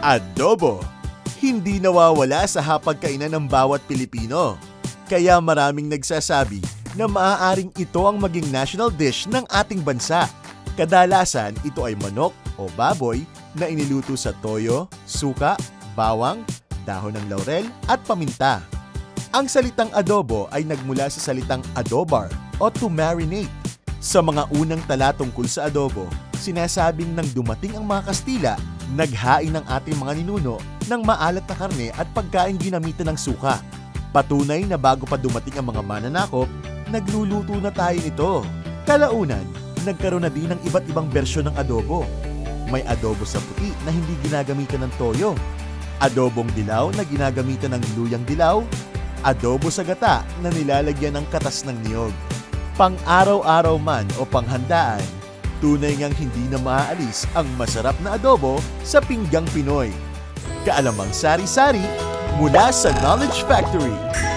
Adobo. Hindi nawawala sa hapagkainan ng bawat Pilipino. Kaya maraming nagsasabi na maaaring ito ang maging national dish ng ating bansa. Kadalasan, ito ay manok o baboy na iniluto sa toyo, suka, bawang, dahon ng laurel at paminta. Ang salitang adobo ay nagmula sa salitang adobar o to marinate. Sa mga unang tala tungkol sa adobo, sinasabing nang dumating ang mga Kastila, naghain ng ating mga ninuno ng maalat na karne at pagkain ginamitan ng suka. Patunay na bago pa dumating ang mga mananakop, nagluluto na tayo nito. Kalaunan, nagkaroon na din ng iba't ibang bersyon ng adobo. May adobo sa puti na hindi ginagamitan ng toyo, adobong dilaw na ginagamitan ng luyang dilaw, adobo sa gata na nilalagyan ng katas ng niyog. Pang-araw-araw man o panghandaan, tunay ngang hindi na maaalis ang masarap na adobo sa pinggang Pinoy. Kaalamang sari-sari mula sa Knowledge Factory.